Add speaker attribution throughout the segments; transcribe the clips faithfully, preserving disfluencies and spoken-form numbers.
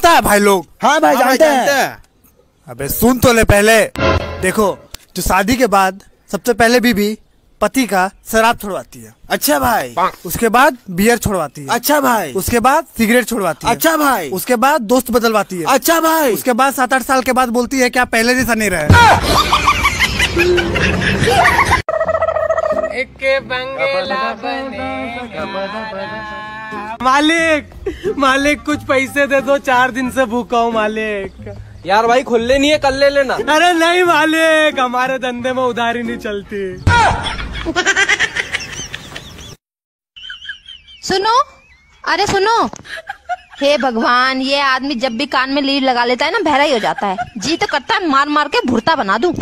Speaker 1: पता है भाई लोग?
Speaker 2: हाँ भाई, हाँ जानते, भाई जानते हैं।
Speaker 1: अबे सुन तो ले पहले। देखो, जो शादी के बाद सबसे पहले बीबी पति का शराब छोड़वाती है।
Speaker 2: अच्छा भाई।
Speaker 1: उसके बाद बियर छोड़वाती है।
Speaker 2: अच्छा भाई।
Speaker 1: उसके बाद सिगरेट छोड़वाती है।
Speaker 2: अच्छा भाई।
Speaker 1: उसके बाद दोस्त बदलवाती है।
Speaker 2: अच्छा भाई।
Speaker 1: उसके बाद सात आठ साल के बाद बोलती है क्या पहले जैसा नहीं रहे।
Speaker 3: एक बंगला बनेगा। मालिक मालिक कुछ पैसे दे दो, चार दिन से भूखा हूँ मालिक।
Speaker 4: यार भाई खुले नहीं है, कल ले लेना।
Speaker 3: अरे नहीं मालिक, हमारे धंधे में उधारी नहीं चलती।
Speaker 5: सुनो, अरे सुनो, हे भगवान, ये आदमी जब भी कान में लीड लगा लेता है ना बहरा ही हो जाता है। जी तो करता है मार मार के भुर्ता बना दूं।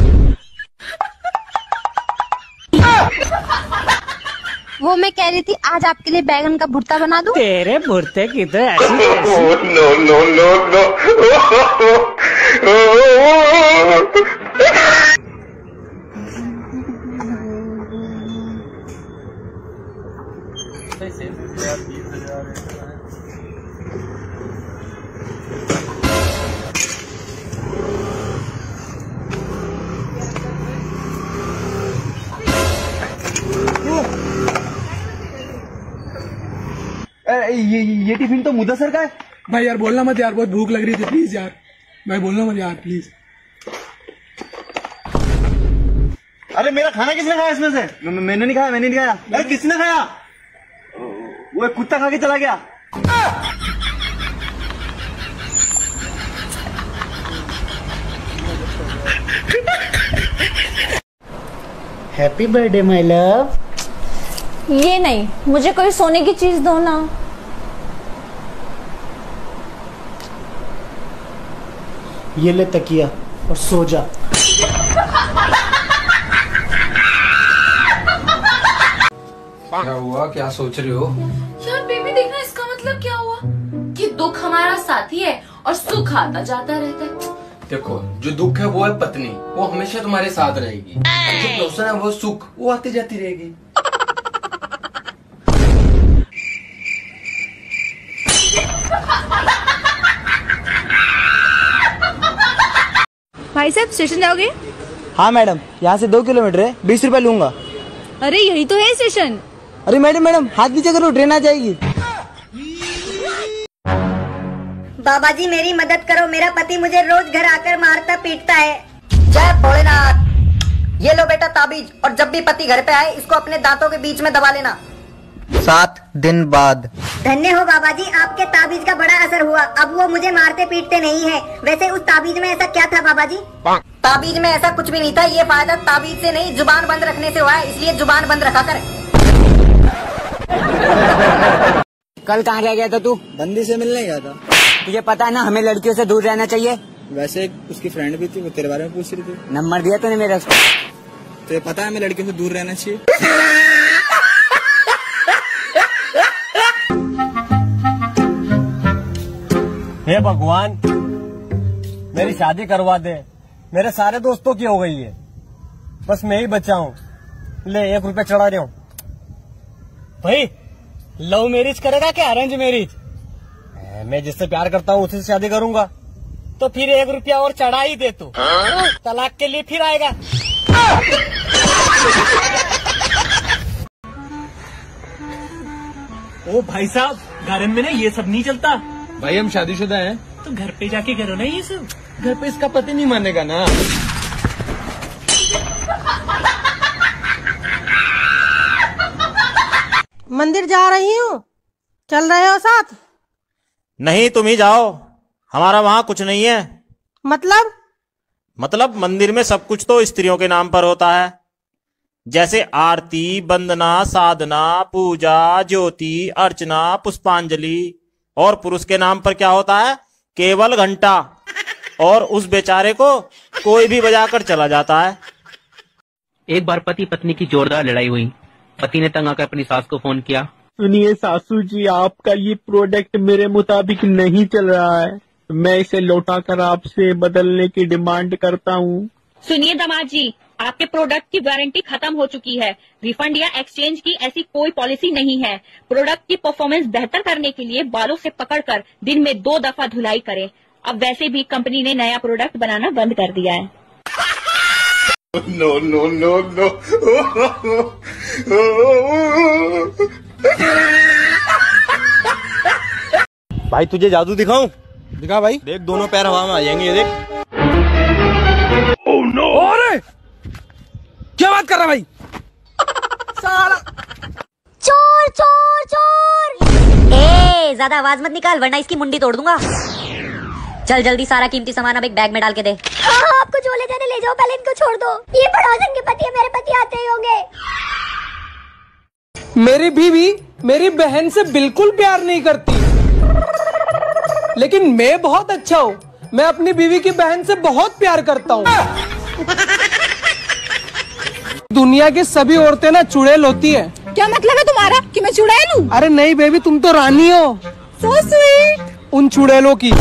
Speaker 5: वो मैं कह रही थी आज आपके लिए बैगन का भुर्ता बना दूं।
Speaker 3: तेरे भुर्ते की तो ऐसी
Speaker 6: नो नो नो नो।
Speaker 2: ये ये टिफिन तो मुदस्सर का है।
Speaker 7: भाई यार बोलना मत यार, बहुत भूख लग रही थी, प्लीज यार भाई बोलना मत यार प्लीज।
Speaker 2: अरे मेरा खाना किसने खाया इसमें से? म, मैंने नहीं खाया, मैंने नहीं खाया। अरे किसने खाया? वो एक कुत्ता खा के चला गया।
Speaker 8: Happy birthday my love.
Speaker 9: ये नहीं, मुझे कोई सोने की चीज दो ना।
Speaker 8: ये ले तकिया और सो जा।
Speaker 4: क्या हुआ, क्या सोच रहे हो?
Speaker 10: यार बेबी देखना, इसका मतलब क्या हुआ कि दुख हमारा साथी है और सुख आता जाता रहता है।
Speaker 4: देखो, जो दुख है वो है पत्नी, वो हमेशा तुम्हारे साथ रहेगी। जो प्रॉब्लम है वो सुख, वो आती जाती रहेगी।
Speaker 9: भाई साहब स्टेशन जाओगे?
Speaker 2: हाँ मैडम, यहाँ से दो किलोमीटर है, बीस रुपए लूंगा।
Speaker 9: अरे यही तो है स्टेशन।
Speaker 2: अरे मैडम मैडम हाथ नीचे करो, ट्रेन आ जाएगी।
Speaker 11: बाबा जी मेरी मदद करो, मेरा पति मुझे रोज घर आकर मारता पीटता है। जय भोलेनाथ। ये लो बेटा ताबीज, और जब भी पति घर पे आए इसको अपने दांतों के बीच में दबा लेना।
Speaker 2: सात दिन बाद।
Speaker 11: धन्य हो बाबा जी, आपके ताबीज का बड़ा असर हुआ। अब वो मुझे मारते पीटते नहीं है। वैसे उस ताबीज में ऐसा क्या था बाबा जी? ताबीज में ऐसा कुछ भी नहीं था। ये फायदा ताबीज से नहीं जुबान बंद रखने से हुआ है, इसलिए जुबान बंद रखा कर।
Speaker 12: कल कहाँ रह गया था तू?
Speaker 2: बंदी से मिलने गया था।
Speaker 12: तुझे पता है ना हमें लड़कियों से दूर रहना चाहिए।
Speaker 2: वैसे उसकी फ्रेंड भी थी, वो तेरे बारे में पूछ रही थी।
Speaker 12: नंबर दिया तूने मेरा?
Speaker 2: तुझे पता है हमें लड़कियों से दूर रहना चाहिए।
Speaker 3: हे भगवान, मेरी शादी करवा दे। मेरे सारे दोस्तों की हो गई है, बस मैं ही बचा हूँ। ले एक रुपया चढ़ा रहा हूँ। भाई लव मैरिज करेगा क्या अरेंज मैरिज? मैं जिससे प्यार करता हूँ उसी से शादी करूंगा। तो फिर एक रुपया और चढ़ा ही दे तू, तलाक के लिए फिर आएगा। ओ भाई साहब, घर में ना ये सब नहीं चलता।
Speaker 4: भाई हम शादीशुदा हैं।
Speaker 3: तो घर पे जाके करो ना ये सब।
Speaker 4: घर पे इसका पति नहीं मानेगा ना।
Speaker 13: मंदिर जा रही हूँ, चल रहे हो साथ?
Speaker 14: नहीं, तुम ही जाओ, हमारा वहाँ कुछ नहीं है।
Speaker 13: मतलब?
Speaker 14: मतलब मंदिर में सब कुछ तो स्त्रियों के नाम पर होता है, जैसे आरती, वंदना, साधना, पूजा, ज्योति, अर्चना, पुष्पांजलि। और पुरुष के नाम पर क्या होता है? केवल घंटा, और उस बेचारे को कोई भी बजाकर चला जाता है।
Speaker 15: एक बार पति पत्नी की जोरदार लड़ाई हुई। पति ने तंग आकर अपनी सास को फोन किया।
Speaker 16: सुनिए सासू जी, आपका ये प्रोडक्ट मेरे मुताबिक नहीं चल रहा है, मैं इसे लौटाकर आपसे बदलने की डिमांड करता हूँ।
Speaker 9: सुनिए दामाद जी,
Speaker 17: आपके प्रोडक्ट की वारंटी खत्म हो चुकी है। रिफंड या एक्सचेंज की ऐसी कोई पॉलिसी नहीं है। प्रोडक्ट की परफॉर्मेंस बेहतर करने के लिए बालों से पकड़कर दिन में दो दफा धुलाई करें। अब वैसे भी कंपनी ने नया प्रोडक्ट बनाना बंद कर दिया है।
Speaker 6: No no no no.
Speaker 2: भाई तुझे जादू दिखाऊं?
Speaker 1: दिखा भाई।
Speaker 2: देख दोनों पैर हवा में आ जाएंगे, ये देख।
Speaker 1: Oh no. अरे क्या बात कर रहा भाई?
Speaker 11: साला चोर चोर चोर। ए ज्यादा आवाज मत निकाल वरना इसकी मुंडी तोड़ दूंगा। चल जल्दी सारा कीमती सामान अब एक बैग में डाल के दे। हाँ, आपको जो ले जाने ले जाओ, पहले इनको छोड़ दो। ये पड़ोसन के पति है, मेरे पति आते ही होंगे।
Speaker 7: मेरी बीवी मेरी बहन से बिल्कुल प्यार नहीं करती, लेकिन मैं बहुत अच्छा हूँ। मैं अपनी बीवी की बहन से बहुत प्यार करता हूँ। दुनिया की सभी औरतें ना चुड़ैल होती है।
Speaker 9: क्या मतलब है तुम्हारा कि मैं चुड़ैल हूँ?
Speaker 7: अरे नहीं बेबी, तुम तो रानी हो।
Speaker 9: So sweet.
Speaker 7: उन चुड़ैलों की।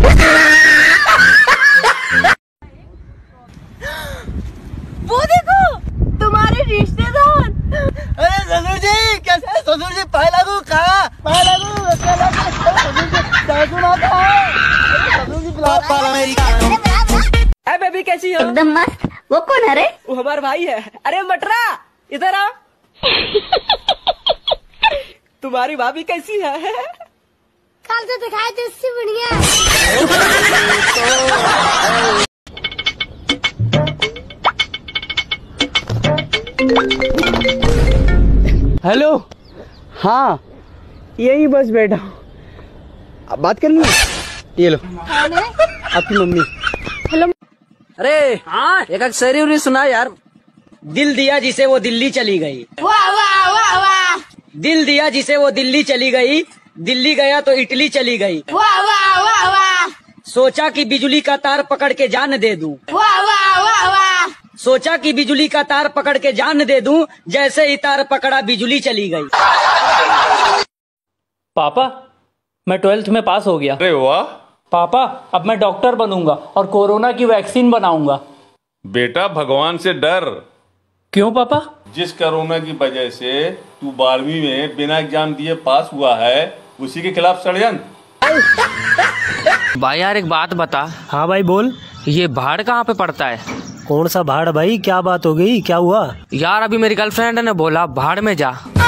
Speaker 9: वो देखो तुम्हारे रिश्तेदार।
Speaker 1: अरे ससुर जी कैसे है? ससुर जी पाए लागू कहाँ? पाए लागू ससुर जी जादू आता है। ससुर जी
Speaker 7: ए बेबी कैसी हो?
Speaker 11: एकदम मस्त। वो कौन है रे?
Speaker 7: वो हमारा भाई है। अरे मटरा इधर आ। तुम्हारी भाभी कैसी है?
Speaker 9: कल तो दिखाई थी इससे बढ़िया।
Speaker 7: हेलो। हाँ यही बस बैठा हूँ। अब बात करनी है? ये लो आपकी मम्मी।
Speaker 9: हेलो।
Speaker 12: अरे हाँ एक शायरी उरी सुना यार। दिल दिया जिसे वो दिल्ली चली गई।
Speaker 9: वाह वाह वाह वाह।
Speaker 12: दिल दिया जिसे वो दिल्ली चली गई, दिल्ली गया तो इटली चली गई।
Speaker 9: वाह वाह वाह वाह।
Speaker 12: सोचा कि बिजली का तार पकड़ के जान दे दूं।
Speaker 9: वाह वाह वाह वाह।
Speaker 12: सोचा कि बिजली का तार पकड़ के जान दे दूं, जैसे ही तार पकड़ा बिजली चली गई।
Speaker 15: पापा मैं ट्वेल्थ में पास हो गया।
Speaker 6: अरे वाह।
Speaker 15: पापा अब मैं डॉक्टर बनूंगा और कोरोना की वैक्सीन बनाऊंगा।
Speaker 6: बेटा भगवान से डर।
Speaker 15: क्यों पापा?
Speaker 6: जिस कोरोना की वजह से तू बारहवीं में बिना एग्जाम दिए पास हुआ है, उसी के खिलाफ षड्यंत्र।
Speaker 15: भाई यार एक बात बता।
Speaker 3: हाँ भाई बोल।
Speaker 15: ये भाड़ कहाँ पे पड़ता है?
Speaker 3: कौन सा भाड़ भाई? क्या बात हो गई? क्या हुआ?
Speaker 15: यार अभी मेरी गर्लफ्रेंड ने बोला भाड़ में जा।